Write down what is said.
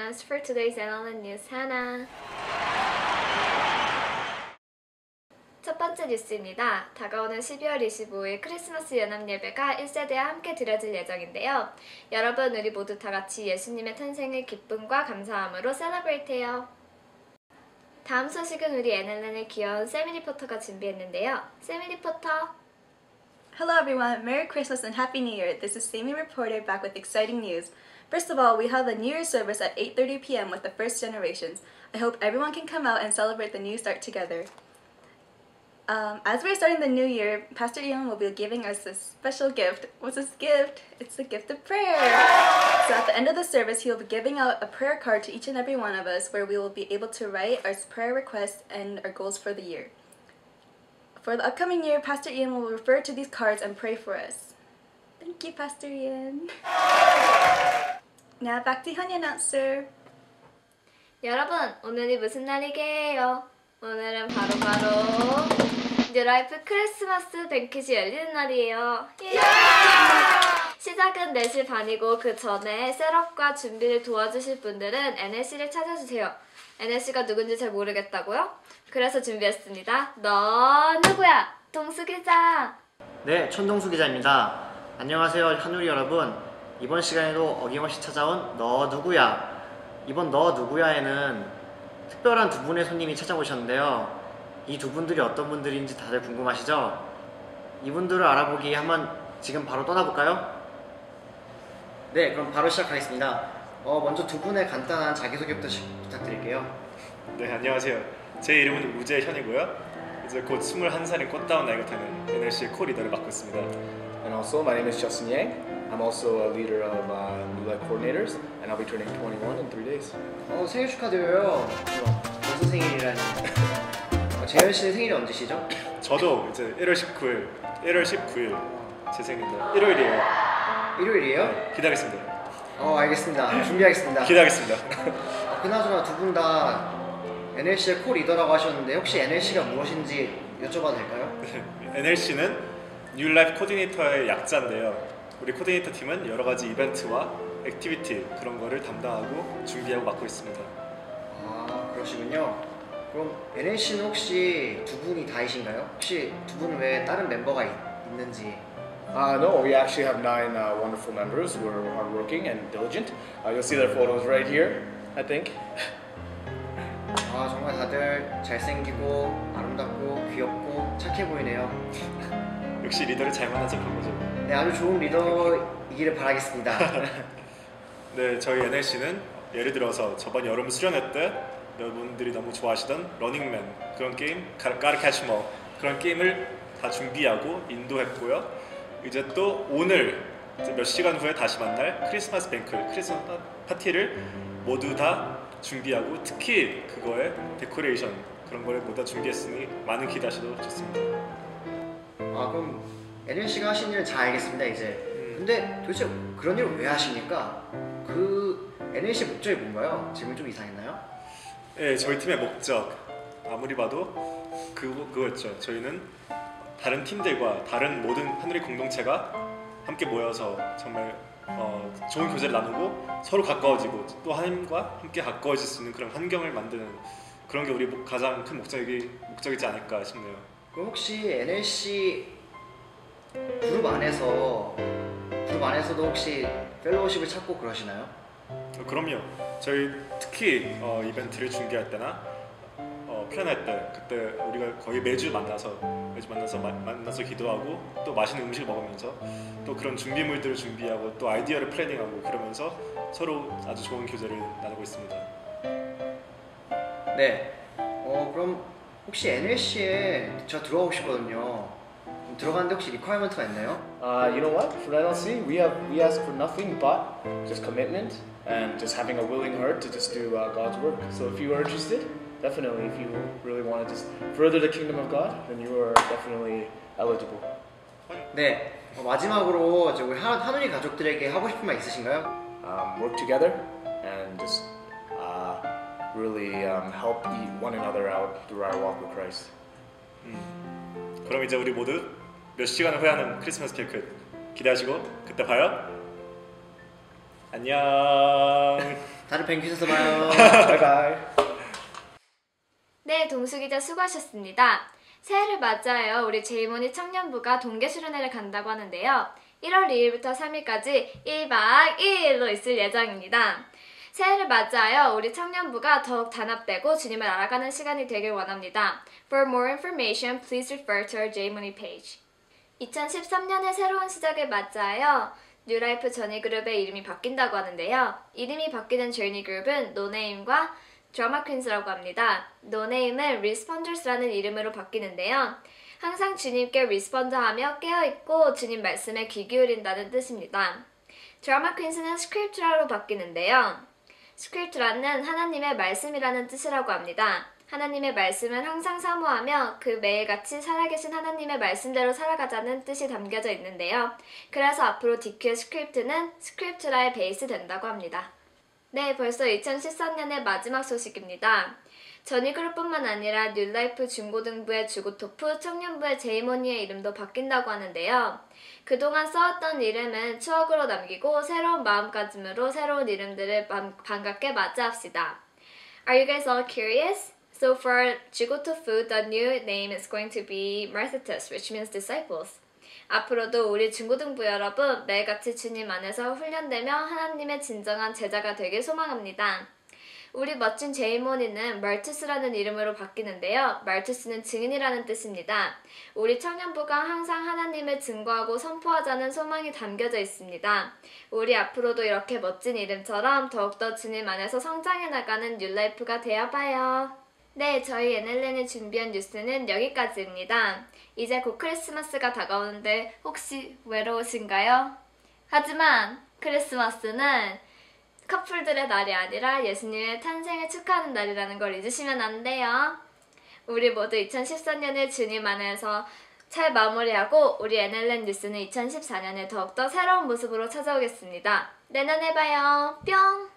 announced for today's NLN News 하나. 첫 번째 뉴스입니다. 다가오는 12월 25일 크리스마스 연합 예배가 1세대와 함께 드려질 예정인데요. 여러분, 우리 모두 다 같이 예수님의 탄생을 기쁨과 감사함으로 셀러브레이트해요. 다음 소식은 우리 NLN의 귀여운 세미 리포터가 준비했는데요. 세미 리포터. Hello everyone, Merry Christmas and Happy New Year. This is Sammy Reporter back with exciting news. First of all, we have a New Year's service at 8:30 p.m. with the First Generations. I hope everyone can come out and celebrate the new start together. As we're starting the new year, Pastor Ian will be giving us a special gift. What's this gift? It's the gift of prayer. So at the end of the service, he will be giving out a prayer card to each and every one of us where we will be able to write our prayer requests and our goals for the year. For the upcoming year, Pastor Ian will refer to these cards and pray for us. Thank you, Pastor Ian. Now back to Hyun announcer. 여러분, 오늘이 무슨 날이게요? 오늘은 바로 뉴라이프 크리스마스 뱅킷이 열리는 날이에요. 예! 시작은 4시 반이고 그 전에 셋업과 준비를 도와주실 분들은 NLC를 찾아주세요. NLC가 누군지 잘 모르겠다고요? 그래서 준비했습니다. 너 누구야? 동수 기자. 네, 천동수 기자입니다. 안녕하세요, 한우리 여러분. 이번 시간에도 어김없이 찾아온 너 누구야? 이번 너 누구야에는 특별한 두 분의 손님이 찾아오셨는데요. 이 두 분들이 어떤 분들인지 다들 궁금하시죠? 이분들을 알아보기 한번 지금 바로 떠나볼까요? 네, 그럼 바로 시작하겠습니다. 먼저 두 분의 간단한 자기소개부터 부탁드릴게요. 네, 안녕하세요. 제 이름은 우재현이고요. 이제 곧 21살인 꽃다운 나이가 되는 NLC의 코-리더를 맡고 있습니다. And also, my name is Justin Yang. I'm also a leader of New Life Coordinators, and I'll be turning 21 in 3 days. 생일 축하드려요. 무슨 생일이라니? 재현 씨의 생일이 언제시죠? 저도 이제 1월 19일 제 생일입니다. 일요일이에요. 일요일이에요? 네, 기다리겠습니다. 알겠습니다. 준비하겠습니다. 기다리겠습니다. 그나저나 두 분 다 NLC의 코-리더라고 하셨는데 혹시 NLC가 무엇인지 여쭤봐도 될까요? NLC는 New Life 코디네이터의 약자인데요. 우리 코디네이터 팀은 여러 가지 이벤트와 액티비티 그런 거를 담당하고 준비하고 맡고 있습니다. 그러시군요. 그럼 NLC는 혹시 두 분이 다이신가요? 혹시 두 분 외에 다른 멤버가 있는지? No, we actually have 9 wonderful members who are hardworking and diligent. You'll see their photos right here, I think. 정말 다들 잘생기고 아름답고 귀엽고 착해 보이네요. 역시 리더를 잘 만나서 그런 거죠. 네, 아주 좋은 리더이기를 바라겠습니다. 네, 저희 NLC는 예를 들어서 저번 여름 수련회 때 여러분들이 너무 좋아하시던 러닝맨 그런 게임, 까르캐치머 그런 게임을 다 준비하고 인도했고요. 이제 또 오늘 이제 몇 시간 후에 다시 만날 크리스마스 뱅클, 크리스마스 파티를 모두 다 준비하고 특히 그거에 데코레이션 그런 거를 모두 다 준비했으니 많은 기대하셔도 좋습니다. 그럼 NLC가 하신 일은 잘 알겠습니다 이제. 근데 도대체 그런 일을 왜 하십니까? 그 NLC 목적이 뭔가요? 질문 좀 이상했나요? 네, 저희 팀의 목적 아무리 봐도 그거였죠. 저희는 다른 팀들과 다른 모든 하늘의 공동체가 함께 모여서 정말 좋은 교제를 나누고 서로 가까워지고 또 하나님과 함께 가까워질 수 있는 그런 환경을 만드는 그런 게 우리 가장 큰 목적이지 않을까 싶네요. 그럼 혹시 NLC 그룹 안에서도 혹시 펠로우십을 찾고 그러시나요? 그럼요. 저희 특히 이벤트를 준비할 때나 플랜할 때 그때 우리가 거의 매주 만나서 기도하고 또 맛있는 음식을 먹으면서 또 그런 준비물들을 준비하고 또 아이디어를 플래닝하고 그러면서 서로 아주 좋은 교제를 나누고 있습니다. 네. 그럼 혹시 NLC에 제가 들어가고 싶거든요. 들어가는데 혹시 리퀘어먼트가 있나요? You know what? For NLC, we ask for nothing but just commitment and just having a willing heart to just do God's work. So if you are interested, definitely, if you really want to just further the kingdom of God, then you are definitely eligible. 네. 마지막으로 우리 한우리 가족들에게 하고 싶은 말 있으신가요? Work together and just really help one another out through our walk with Christ. 그럼 이제 우리 모두 몇 시간 후에 하는 크리스마스 케이크 기대하시고 그때 봐요. 안녕. 다른 뱅크에서 봐요. Bye bye. 네, 동수기자 수고하셨습니다. 새해를 맞이하여 우리 제이모니 청년부가 동계 수련회를 간다고 하는데요. 1월 2일부터 3일까지 1박 2일로 있을 예정입니다. 새해를 맞이하여 우리 청년부가 더욱 단합되고 주님을 알아가는 시간이 되길 원합니다. For more information, please refer to our J-Money page. 2013년의 새로운 시작을 맞이하여 뉴라이프 저니그룹의 이름이 바뀐다고 하는데요. 이름이 바뀌는 저니그룹은 노네임과 드라마 퀸즈라고 합니다. 노네임은 리스폰더스라는 이름으로 바뀌는데요. 항상 주님께 리스폰드하며 깨어있고 주님 말씀에 귀 기울인다는 뜻입니다. 드라마 퀸즈는 스크립트라로 바뀌는데요. 스크립트라는 하나님의 말씀이라는 뜻이라고 합니다. 하나님의 말씀을 항상 사모하며 그 매일같이 살아계신 하나님의 말씀대로 살아가자는 뜻이 담겨져 있는데요. 그래서 앞으로 DQ의 스크립트는 스크립트라의 베이스 된다고 합니다. 네, 벌써 2013년의 마지막 소식입니다. 저니그룹뿐만 아니라 뉴라이프 중고등부의 주고토프, 청년부의 제이모니의 이름도 바뀐다고 하는데요. 그동안 써왔던 이름은 추억으로 남기고 새로운 마음가짐으로 새로운 이름들을 반갑게 맞이합시다. Are you guys all curious? So for 주고토프, the new name is going to be Marthetus, which means disciples. 앞으로도 우리 중고등부 여러분 매일같이 주님 안에서 훈련되며 하나님의 진정한 제자가 되길 소망합니다. 우리 멋진 제이모니는 말투스라는 이름으로 바뀌는데요. 말투스는 증인이라는 뜻입니다. 우리 청년부가 항상 하나님을 증거하고 선포하자는 소망이 담겨져 있습니다. 우리 앞으로도 이렇게 멋진 이름처럼 더욱더 주님 안에서 성장해 나가는 뉴라이프가 되어봐요. 네, 저희 NLN이 준비한 뉴스는 여기까지입니다. 이제 곧 크리스마스가 다가오는데 혹시 외로우신가요? 하지만 크리스마스는 커플들의 날이 아니라 예수님의 탄생을 축하하는 날이라는 걸 잊으시면 안 돼요. 우리 모두 2014년을 주님 안에서 잘 마무리하고 우리 NLN 뉴스는 2014년에 더욱더 새로운 모습으로 찾아오겠습니다. 내년에 봐요. 뿅!